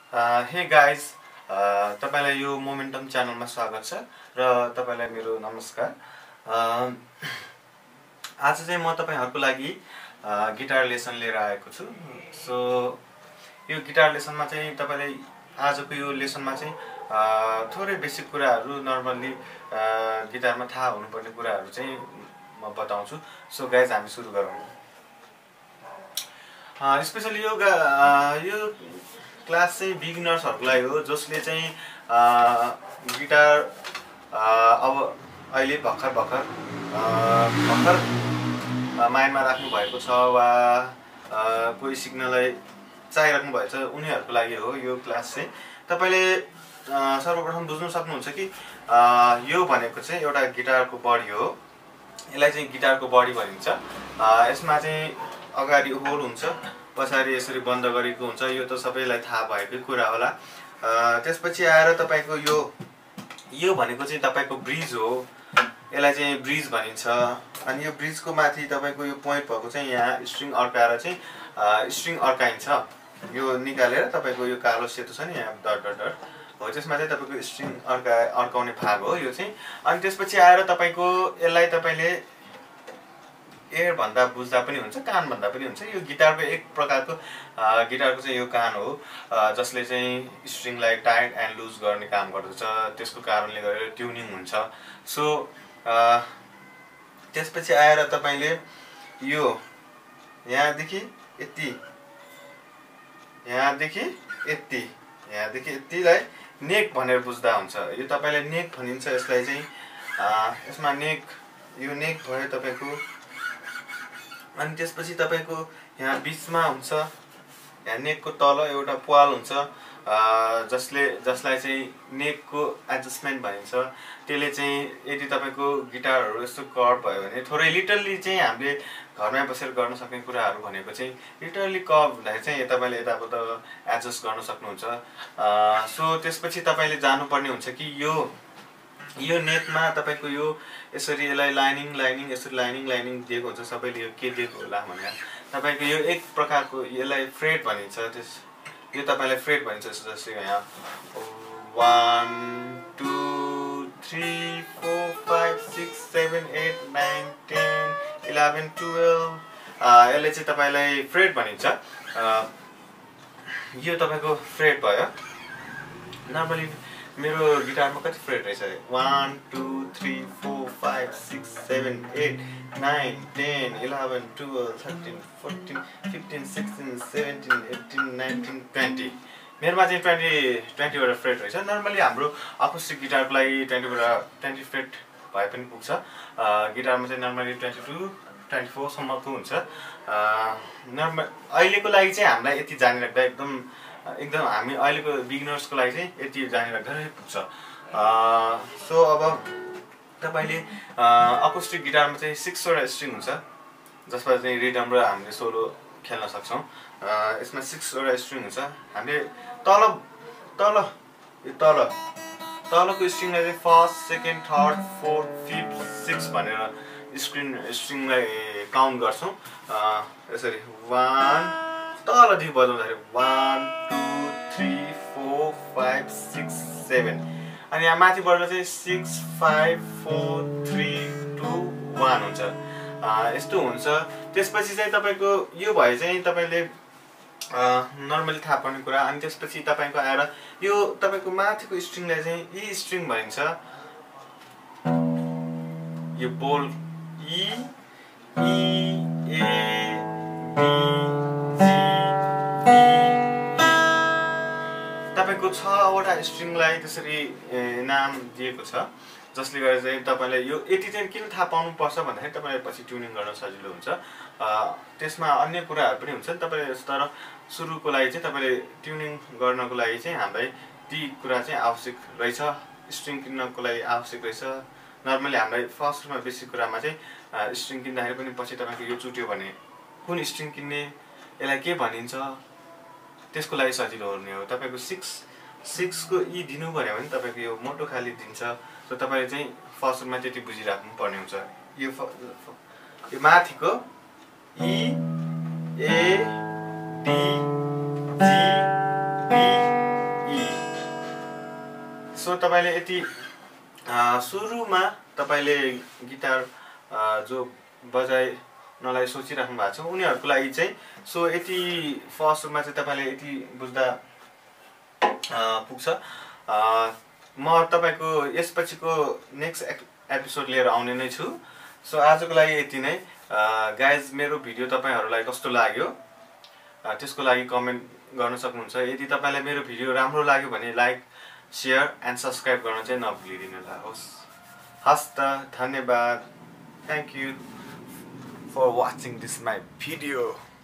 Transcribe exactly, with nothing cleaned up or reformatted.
Hey guys, तपाईलाई यो momentum च्यानलमा स्वागत छ र तपाईलाई मेरो नमस्कार। आज चाहिँ म तपाईहरुको लागि गिटार लेसन लिएर आएको छु। सो यो गिटार लेसनमा चाहिँ तपाईलाई आजको यो लेसनमा चाहिँ थोरै बेसिक कुराहरू, नर्मली गिटारमा थाहा हुनुपर्ने कुराहरू चाहिँ म बताउँछु। सो गाइज, हामी सुरु गरौँ। स्पेशली यो यो क्लास चाहिँ बिगिनर्सहरुको लागि हो, जसले चाहिँ गिटार अब अहिले भर्खर भर्खर भर्खर माइन्डमा राख्नु भएको छ वा कोही सिक्नलाई चाहिराख्नु भएको छ, उनीहरुको लागि हो यो क्लास चाहिँ। तपाईले सर्वप्रथम बुझ्नु सक्नुहुन्छ कि यो भनेको चाहिँ एउटा गिटारको बडी हो। यसलाई चाहिँ गिटारको बडी भनिन्छ। यसमा चाहिँ अगाडि होल हुन्छ, पछाडि यसरी बन्द गरेको हुन्छ। यो त सबैलाई थाहा भएकै कुरा होला। त्यसपछि आएर तपाईको यो यो भनेको चाहिँ तपाईको ब्रिज हो। यसलाई चाहिँ ब्रिज भनिन्छ। अनि यो ब्रिजको माथि तपाईको यो पोइन्ट भएको चाहिँ यहाँ स्ट्रिङ अड्काएर चाहिँ स्ट्रिङ अड्काइन्छ। यो निकालेर तपाईको यो कालो सेतो छ नि यहाँ डट डट डट हो, त्यसमा चाहिँ तपाईको स्ट्रिङ अड्का अड्काउने भाग हो यो चाहिँ। अनि त्यसपछि आएर तपाईको यसलाई तपाईले एयर भन्दा बुझ्दा पनि हुन्छ, कान भन्दा पनि हुन्छ। यो गिटारको एक प्रकारको गिटारको चाहिँ यो कान हो, जसले चाहिँ स्ट्रिङलाई टाइट एन्ड लुज गर्ने काम गर्दछ। त्यसको कारणले गर्दा ट्युनिङ हुन्छ। सो त्यसपछि आएर तपाईले यो यहाँदेखि यति यहाँदेखि यति यहाँदेखि यतिलाई नेक भनेर बुझ्दा हुन्छ। यो तपाईलाई नेक भनिन्छ। यसलाई चाहिँ यसमा नेक यो नेक भयो तपाईको। अनि त्यसपछि तपाईको यहाँ बीचमा हुन्छ, यहाँ नेकको तल एउटा प्वाल हुन्छ, जसले जसलाई चाहिँ नेकको एडजस्टमेन्ट भनिन्छ। त्यसले चाहिँ यदि तपाईको गिटारहरू यस्तो कर्भ भयो भने, थोरै लिटरली चाहिँ हामीले घरमै बसेर गर्न सक्ने कुराहरू भनेको चाहिँ लिटरली कर्भ हुँदाखेरि चाहिँ तपाईले यताबाट एडजस्ट गर्न सक्नुहुन्छ। सो त्यसपछि तपाईले जानुपर्ने हुन्छ कि यो यो नेटमा तपाईको यो यसरी यसलाई लाइनिङ लाइनिङ यसरी लाइनिङ लाइनिङ दिएको हुन्छ। सबैले यो के दिएको होला भनेर तपाईको यो एक प्रकारको यसलाई फ्रेट भनिन्छ। त्यस यो तपाईलाई फ्रेट भनिन्छ। जस्तै यहाँ one two three four five six seven eight nine ten eleven twelve यसले चाहिँ तपाईलाई फ्रेट भनिन्छ। यो तपाईको फ्रेट भयो। नर्मली मेरो गिटारमा कति फ्रेट रहेछ? One two three four five six seven eight nine ten eleven twelve thirteen fourteen fifteen sixteen seventeen eighteen nineteen twenty. मेरोमा चाहिँ ट्वेन्टी ट्वेन्टीवटा फ्रेट रहेछ। नर्मली हाम्रो अकुस्टिक गिटारको लागि ट्वेन्टीवटा ट्वेन्टी फ्रेट भए पनि पुग्छ। गिटारमा चाहिँ नर्मली ट्वेन्टी टू ट्वेन्टी फोरसम्मको हुन्छ। नर्मल अहिलेको लागि चाहिँ हामीलाई यति जानिराख्दा एकदम एकदम हामी अहिलेको बिगिनर्सको लागि चाहिँ यति जानिराख्दा पुग्छ। सो अब तपाईले अकुस्टिक गिटारमा चाहिँ सिक्सवटा स्ट्रिङ हुन्छ, जसमा चाहिँ रिदम र हामीले सोलो खेल्न सक्छौँ। यसमा सिक्सवटा स्ट्रिङ हुन्छ। हामीले तल तल यो तल तलको स्ट्रिङलाई चाहिँ first second third fourth fifth six भनेर स्क्रिन स्ट्रिङलाई काउन्ट गर्छौँ। यसरी वान तलदेखि बजाउँदाखेरि one two three four five six seven. अनि यहाँ माथिबाट चाहिँ six five four three two one हुन्छ। यस्तो हुन्छ। त्यसपछि चाहिँ तपाईँको यो भयो चाहिँ तपाईँले नर्मली थाहा पर्ने कुरा। अनि त्यसपछि तपाईँको आएर यो तपाईँको माथिको स्ट्रिङलाई चाहिँ ई स्ट्रिङ भनिन्छ। यो बोल ई ई ए बी तपाईको छवटा स्ट्रिङलाई त्यसरी नाम दिएको छ, जसले गर्दा चाहिँ तपाईलाई यो यति चाहिँ किन थाहा पाउनु पर्छ भन्दाखेरि तपाईलाई पछि ट्युनिङ गर्न सजिलो हुन्छ। त्यसमा अन्य कुराहरू पनि हुन्छन्। तपाईले तर सुरुको लागि चाहिँ तपाईले ट्युनिङ गर्नको लागि चाहिँ हामीलाई ती कुरा चाहिँ आवश्यक रहेछ। स्ट्रिङ किन्नको लागि आवश्यक रहेछ। नर्मली हामीलाई फर्स्टमा बेसिक कुरामा चाहिँ स्ट्रिङ किन्दाखेरि पनि पछि तपाईको यो चुट्यो भने कुन स्ट्रिङ किन्ने, यसलाई के भनिन्छ, त्यसको लागि सजिलो हुने हो। तपाईको सिक्स सिक्सको ई दिनु पर्यो भने तपाईको यो मोटो खाली दिन्छ। सो तपाईले चाहिँ फर्स्टमा त्यति बुझिराख्नु पर्ने हुन्छ। यो यो माथिको E A D G B so तपाईँले यति सुरुमा तपाईँले गिटार जो बजाइनलाई सोचिराख्नु भएको छ उनीहरूको लागि चाहिँ सो यति फर्स्टमा चाहिँ तपाईँले यति बुझ्दा पुग्छ। म तपाईँको यसपछिको नेक्स्ट एपिसोड लिएर आउने नै छु। सो आजको लागि यति नै। गाइज मेरो भिडियो तपाईँहरूलाई कस्तो लाग्यो त्यसको लागि कमेन्ट गर्न सक्नुहुन्छ। यदि तपाईँलाई मेरो भिडियो राम्रो लाग्यो भने लाइक शेयर एन्ड सब्सक्राइब गर्न चाहिँ नभुलिदिनु होला। होस् हस् त, धन्यवाद। Thank you for watching this my video.